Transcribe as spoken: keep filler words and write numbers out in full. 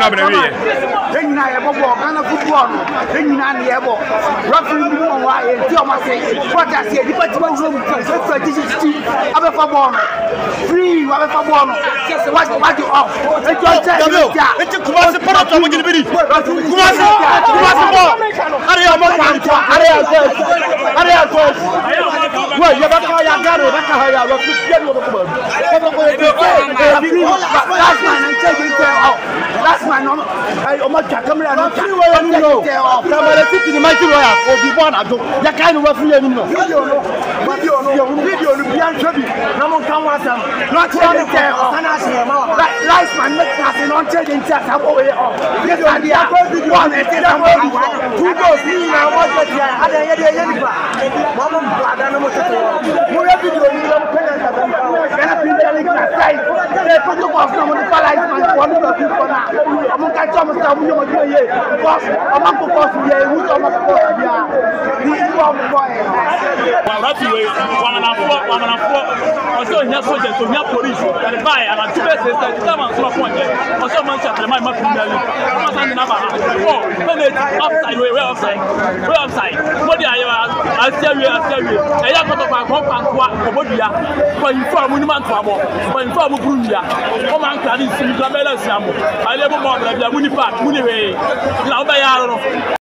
na bana wi then you na e bobo Ghana football no then you na na e bo referee bi mo wa e ti o ma say what I say di pa ti mo room so so this is abe fa ball no free abe fa ball no just watch watch you off e jo check e ti kuma se para to mo gini biri kuma se kuma se ball are ya mo kan to are ya so are ya so wa ya ba ka ya Ghana ba ka ya wa fi ya no ko ba ko ko e last man and take it out last man no o ma ja camera no free way you know camera sit in my royal o bi born ajo ya kai no wa free you know video no video no video no bi an trebi na mo kan wa sam not try to tell sana se ma wa last man make class no change in chat am o e o yes and dia one e te am two goals ni na mo je dia ada ye de ye ni ba mo mo brada no mo te mo ya video ni na mo kan ta ba kana pin tele class sai e ko to ko na mo pa last man ko no bi ko na mo ka to mo sa mo yo mo ye boss o ma ko ko ye wu to mo ko dia ni ko mo boy wa rafi we wa manafo wa manafo oso nya soldier so nya police and buy and to be say that man so point oso man Nsoatreman ma premier league ma san na ba oh penalty offside we we offside we offside mo dia ya asia we asia we e ya ko to pa ko pa ko obodua ko inform ni man to amo ko inform buru ya o man ka di sim ka bela siamo ale bo mo bla bia muni pa muni we la o ba ya no